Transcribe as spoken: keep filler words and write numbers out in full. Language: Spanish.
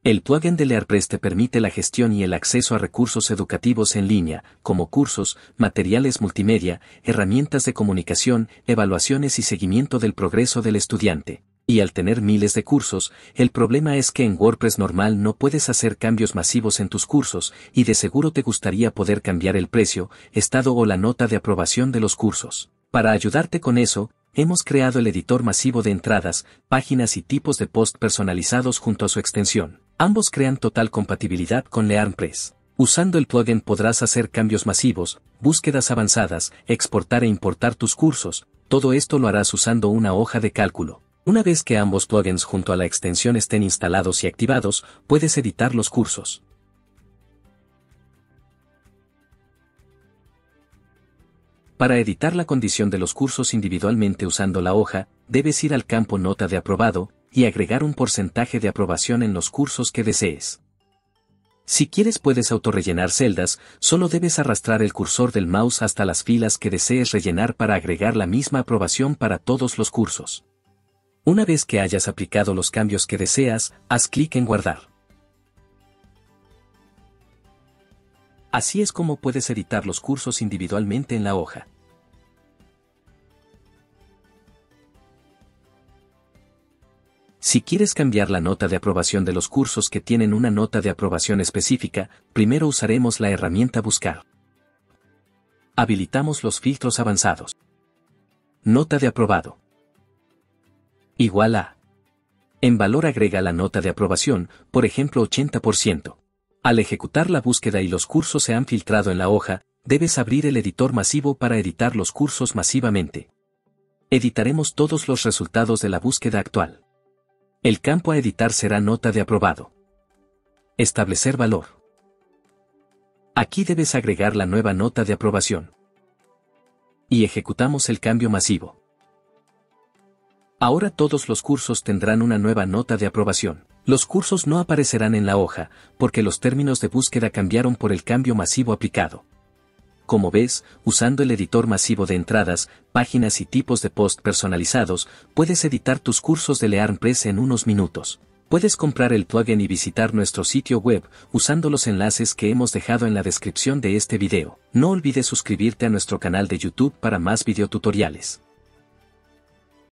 El plugin de LearnPress te permite la gestión y el acceso a recursos educativos en línea, como cursos, materiales multimedia, herramientas de comunicación, evaluaciones y seguimiento del progreso del estudiante. Y al tener miles de cursos, el problema es que en WordPress normal no puedes hacer cambios masivos en tus cursos, y de seguro te gustaría poder cambiar el precio, estado o la nota de aprobación de los cursos. Para ayudarte con eso, hemos creado el editor masivo de entradas, páginas y tipos de post personalizados junto a su extensión. Ambos crean total compatibilidad con LearnPress. Usando el plugin podrás hacer cambios masivos, búsquedas avanzadas, exportar e importar tus cursos. Todo esto lo harás usando una hoja de cálculo. Una vez que ambos plugins junto a la extensión estén instalados y activados, puedes editar los cursos. Para editar la condición de los cursos individualmente usando la hoja, debes ir al campo Nota de aprobado y agregar un porcentaje de aprobación en los cursos que desees. Si quieres puedes autorrellenar celdas, solo debes arrastrar el cursor del mouse hasta las filas que desees rellenar para agregar la misma aprobación para todos los cursos. Una vez que hayas aplicado los cambios que deseas, haz clic en Guardar. Así es como puedes editar los cursos individualmente en la hoja. Si quieres cambiar la nota de aprobación de los cursos que tienen una nota de aprobación específica, primero usaremos la herramienta Buscar. Habilitamos los filtros avanzados. Nota de aprobado. Igual a. En valor agrega la nota de aprobación, por ejemplo ochenta por ciento. Al ejecutar la búsqueda y los cursos se han filtrado en la hoja, debes abrir el editor masivo para editar los cursos masivamente. Editaremos todos los resultados de la búsqueda actual. El campo a editar será nota de aprobado. Establecer valor. Aquí debes agregar la nueva nota de aprobación. Y ejecutamos el cambio masivo. Ahora todos los cursos tendrán una nueva nota de aprobación. Los cursos no aparecerán en la hoja, porque los términos de búsqueda cambiaron por el cambio masivo aplicado. Como ves, usando el editor masivo de entradas, páginas y tipos de post personalizados, puedes editar tus cursos de LearnPress en unos minutos. Puedes comprar el plugin y visitar nuestro sitio web, usando los enlaces que hemos dejado en la descripción de este video. No olvides suscribirte a nuestro canal de YouTube para más videotutoriales.